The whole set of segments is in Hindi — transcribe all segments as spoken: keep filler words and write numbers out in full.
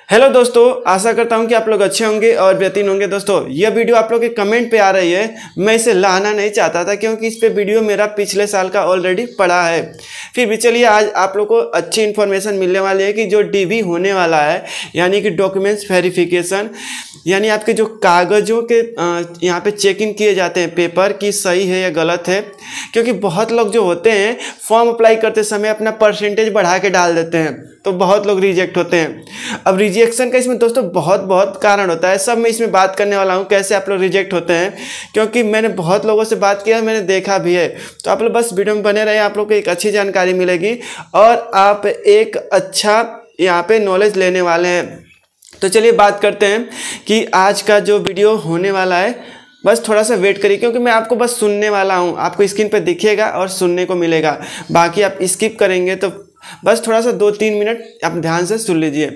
हेलो दोस्तों, आशा करता हूं कि आप लोग अच्छे होंगे और बेहतरीन होंगे। दोस्तों यह वीडियो आप लोग के कमेंट पे आ रही है, मैं इसे लाना नहीं चाहता था क्योंकि इस पे वीडियो मेरा पिछले साल का ऑलरेडी पड़ा है। फिर भी चलिए, आज आप लोग को अच्छी इन्फॉर्मेशन मिलने वाली है कि जो डीवी होने वाला है यानी कि डॉक्यूमेंट्स वेरिफिकेशन, यानी आपके जो कागज़ों के यहाँ पे चेक इन किए जाते हैं पेपर की सही है या गलत है। क्योंकि बहुत लोग जो होते हैं फॉर्म अप्लाई करते समय अपना परसेंटेज बढ़ा के डाल देते हैं, तो बहुत लोग रिजेक्ट होते हैं। अब रिजेक्शन का इसमें दोस्तों बहुत बहुत कारण होता है, सब मैं इसमें बात करने वाला हूँ कैसे आप लोग रिजेक्ट होते हैं, क्योंकि मैंने बहुत लोगों से बात किया, मैंने देखा भी है। तो आप लोग बस वीडियो में बने रहे, आप लोग को एक अच्छी जानकारी मिलेगी और आप एक अच्छा यहाँ पे नॉलेज लेने वाले हैं। तो चलिए बात करते हैं कि आज का जो वीडियो होने वाला है, बस थोड़ा सा वेट करिए क्योंकि मैं आपको बस सुनने वाला हूँ, आपको स्क्रीन पर दिखेगा और सुनने को मिलेगा, बाकी आप स्किप करेंगे तो बस थोड़ा सा दो तीन मिनट आप ध्यान से सुन लीजिए।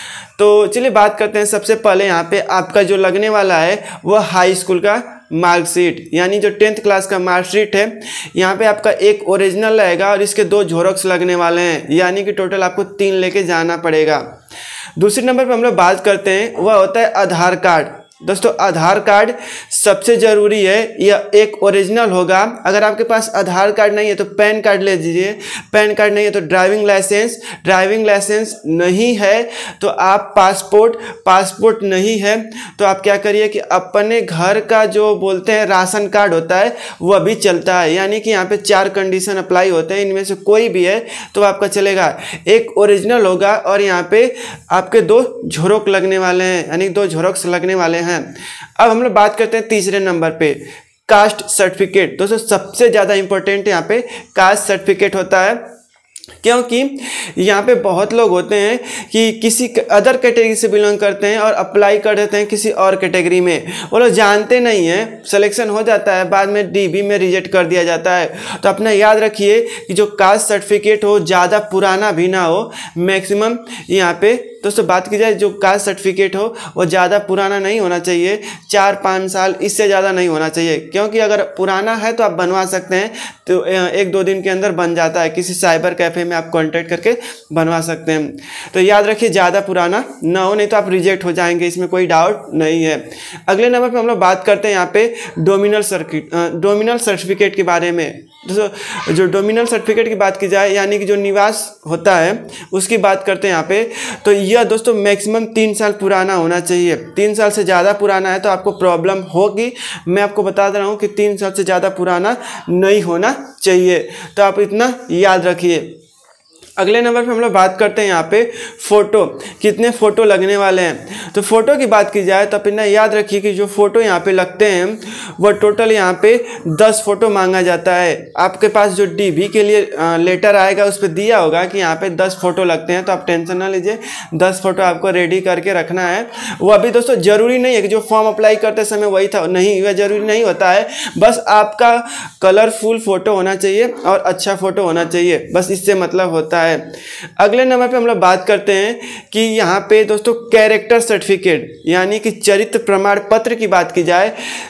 तो चलिए बात करते हैं। सबसे पहले यहाँ पे आपका जो लगने वाला है वह हाई स्कूल का मार्कशीट, यानी जो टेंथ क्लास का मार्कशीट है। यहाँ पे आपका एक ओरिजिनल रहेगा और इसके दो झेरॉक्स लगने वाले हैं, यानी कि टोटल आपको तीन लेके जाना पड़ेगा। दूसरे नंबर पर हम लोग बात करते हैं, वह होता है आधार कार्ड। दोस्तों आधार कार्ड सबसे ज़रूरी है, यह एक ओरिजिनल होगा। अगर आपके पास आधार कार्ड नहीं है तो पैन कार्ड ले लीजिए, पैन कार्ड नहीं है तो ड्राइविंग लाइसेंस, ड्राइविंग लाइसेंस नहीं है तो आप पासपोर्ट, पासपोर्ट नहीं है तो आप क्या करिए कि अपने घर का जो बोलते हैं राशन कार्ड होता है वह भी चलता है। यानी कि यहाँ पे चार कंडीशन अप्लाई होते हैं, इनमें से कोई भी है तो आपका चलेगा। एक ओरिजिनल होगा और यहाँ पे आपके दो झेरॉक्स लगने वाले हैं, यानी दो झेरॉक्स लगने वाले हैं। अब हम लोग बात करते हैं तीसरे नंबर पे, कास्ट सर्टिफिकेट। दोस्तों सबसे ज़्यादा इंपॉर्टेंट यहाँ पे कास्ट सर्टिफिकेट होता है, क्योंकि यहाँ पे बहुत लोग होते हैं कि किसी अदर कैटेगरी से बिलोंग करते हैं और अप्लाई कर देते हैं किसी और कैटेगरी में, वो लोग जानते नहीं हैं, सिलेक्शन हो जाता है, बाद में डीबी में रिजेक्ट कर दिया जाता है। तो अपना याद रखिए कि जो कास्ट सर्टिफिकेट हो ज़्यादा पुराना भी ना हो, मैक्सिमम यहाँ पे दोस्तों बात की जाए जो कास्ट सर्टिफिकेट हो वो ज़्यादा पुराना नहीं होना चाहिए, चार पाँच साल इससे ज़्यादा नहीं होना चाहिए। क्योंकि अगर पुराना है तो आप बनवा सकते हैं, तो एक दो दिन के अंदर बन जाता है, किसी साइबर कैफ़े में आप कांटेक्ट करके बनवा सकते हैं। तो याद रखिए ज़्यादा पुराना ना हो, नहीं तो आप रिजेक्ट हो जाएंगे, इसमें कोई डाउट नहीं है। अगले नंबर पर हम लोग बात करते हैं यहाँ पे डोमिनल सर्किट डोमिनल सर्टिफिकेट के बारे में। दोस्तों जो डोमिनल सर्टिफिकेट की बात की जाए, यानी कि जो निवास होता है उसकी बात करते हैं यहाँ पे, तो यह दोस्तों मैक्सिमम तीन साल पुराना होना चाहिए। तीन साल से ज़्यादा पुराना है तो आपको प्रॉब्लम होगी। मैं आपको बता दे रहा हूँ कि तीन साल से ज़्यादा पुराना नहीं होना चाहिए, तो आप इतना याद रखिए। अगले नंबर पे हम लोग बात करते हैं यहाँ पे फ़ोटो, कितने फ़ोटो लगने वाले हैं। तो फ़ोटो की बात की जाए तो अपना याद रखिए कि जो फ़ोटो यहाँ पे लगते हैं वो टोटल यहाँ पे दस फ़ोटो मांगा जाता है। आपके पास जो डीवी के लिए लेटर आएगा उस पर दिया होगा कि यहाँ पे दस फ़ोटो लगते हैं, तो आप टेंशन ना लीजिए, दस फ़ोटो आपको रेडी करके रखना है। वो अभी दोस्तों ज़रूरी नहीं है कि जो फॉर्म अप्लाई करते समय वही था, नहीं, वह ज़रूरी नहीं होता है। बस आपका कलरफुल फ़ोटो होना चाहिए और अच्छा फ़ोटो होना चाहिए, बस इससे मतलब होता है। अगले नंबर पे हम लोग बात करते हैं कि यहाँ पे दोस्तों कैरेक्टर सर्टिफिकेट, यानी कि चरित्र प्रमाण पत्र की बात की जाए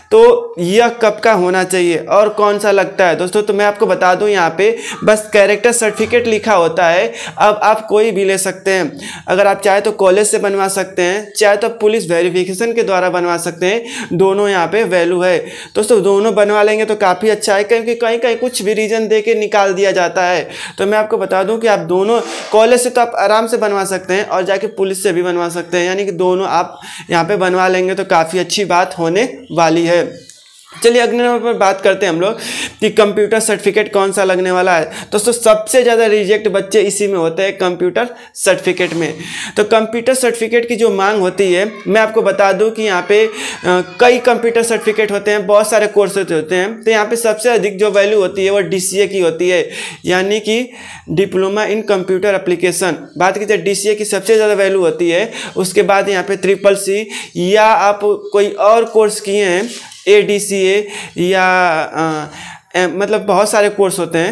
तो यह कब का होना चाहिए और कौन सा लगता है। दोस्तों तो मैं आपको बता दूं, यहाँ पे बस कैरेक्टर सर्टिफिकेट लिखा होता है। अब आप कोई भी ले सकते हैं, अगर आप चाहे तो कॉलेज से बनवा सकते हैं, चाहे तो पुलिस वेरिफिकेशन के द्वारा बनवा सकते हैं, दोनों यहाँ पे वैल्यू है। दोस्तों दोनों बनवा लेंगे तो काफ़ी अच्छा है, क्योंकि कहीं कहीं कुछ भी रीजन दे के निकाल दिया जाता है। तो मैं आपको बता दूं कि आप दोनों कॉलेज से तो आप आराम से बनवा सकते हैं और जाके पुलिस से भी बनवा सकते हैं, यानी कि दोनों आप यहाँ पे बनवा लेंगे तो काफ़ी अच्छी बात होने वाली है। चलिए अगले नंबर पर बात करते हैं हम लोग कि कंप्यूटर सर्टिफिकेट कौन सा लगने वाला है। दोस्तों सबसे ज़्यादा रिजेक्ट बच्चे इसी में होते हैं, कंप्यूटर सर्टिफिकेट में। तो कंप्यूटर सर्टिफिकेट की जो मांग होती है, मैं आपको बता दूं कि यहाँ पे आ, कई कंप्यूटर सर्टिफिकेट होते हैं, बहुत सारे कोर्सेज होते हैं। तो यहाँ पे सबसे अधिक जो वैल्यू होती है वो डी सी ए की होती है, यानी कि डिप्लोमा इन कंप्यूटर एप्लीकेशन। बात की जाए डी सी ए की सबसे ज़्यादा वैल्यू होती है। उसके बाद यहाँ पे ट्रिपल सी, या आप कोई और कोर्स किए हैं ए डी सी ए, या आ, ए, मतलब बहुत सारे कोर्स होते हैं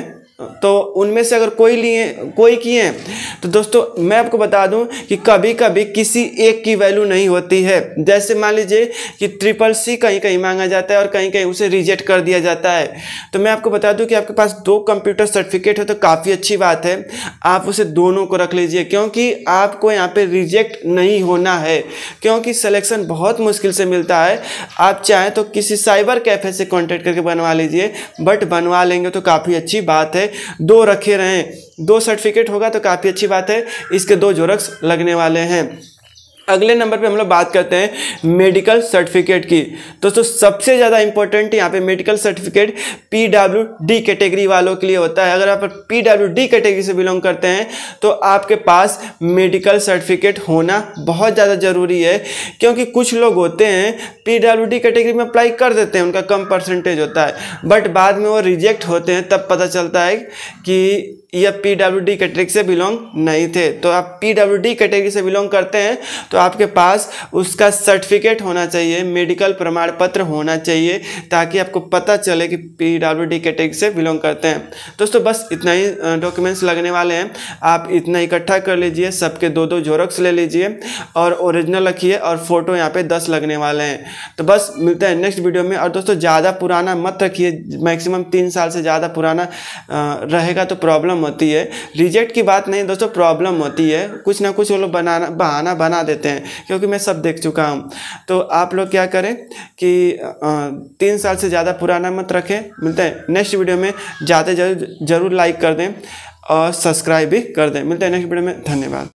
तो उनमें से अगर कोई लिए कोई किए तो दोस्तों मैं आपको बता दूं कि कभी कभी किसी एक की वैल्यू नहीं होती है। जैसे मान लीजिए कि ट्रिपल सी कहीं कहीं मांगा जाता है और कहीं कहीं उसे रिजेक्ट कर दिया जाता है। तो मैं आपको बता दूं कि आपके पास दो कंप्यूटर सर्टिफिकेट है तो काफ़ी अच्छी बात है, आप उसे दोनों को रख लीजिए, क्योंकि आपको यहाँ पे रिजेक्ट नहीं होना है, क्योंकि सिलेक्शन बहुत मुश्किल से मिलता है। आप चाहें तो किसी साइबर कैफ़े से कॉन्टेक्ट करके बनवा लीजिए, बट बनवा लेंगे तो काफ़ी अच्छी बात है। दो रखे रहें, दो सर्टिफिकेट होगा तो काफ़ी अच्छी बात है। इसके दो जोरक्स लगने वाले हैं। अगले नंबर पे हम लोग बात करते हैं मेडिकल सर्टिफिकेट की। दोस्तों सबसे ज़्यादा इंपॉर्टेंट यहाँ पे medical certificate PWD category वालों के लिए होता है। अगर आप पीडब्ल्यू डी कैटेगरी से बिलोंग करते हैं तो आपके पास मेडिकल सर्टिफिकेट होना बहुत ज़्यादा ज़रूरी है, क्योंकि कुछ लोग होते हैं पीडब्ल्यू डी कैटेगरी में अप्लाई कर देते हैं, उनका कम परसेंटेज होता है, बट बाद में वो रिजेक्ट होते हैं, तब पता चलता है कि यह पीडब्ल्यूडी कैटेगरी से बिलोंग नहीं थे। तो आप पीडब्ल्यूडी कैटेगरी से बिलोंग करते हैं तो आपके पास उसका सर्टिफिकेट होना चाहिए, मेडिकल प्रमाण पत्र होना चाहिए, ताकि आपको पता चले कि पीडब्ल्यूडी कैटेगरी से बिलोंग करते हैं। दोस्तों बस इतना ही डॉक्यूमेंट्स लगने वाले हैं, आप इतना इकट्ठा कर लीजिए, सबके दो दो जोरक्स ले लीजिए और ओरिजिनल रखिए, और फोटो यहाँ पे दस लगने वाले हैं। तो बस मिलते हैं नेक्स्ट वीडियो में। और दोस्तों ज़्यादा पुराना मत रखिए, मैक्सिमम तीन साल से ज़्यादा पुराना रहेगा तो प्रॉब्लम होती है। रिजेक्ट की बात नहीं दोस्तों, प्रॉब्लम होती है, कुछ ना कुछ वो लोग बनाना बहाना बना देते हैं, क्योंकि मैं सब देख चुका हूँ। तो आप लोग क्या करें कि तीन साल से ज़्यादा पुराना मत रखें। मिलते हैं नेक्स्ट वीडियो में, ज़्यादा जरूर जरूर लाइक कर दें और सब्सक्राइब भी कर दें। मिलते हैं नेक्स्ट वीडियो में, धन्यवाद।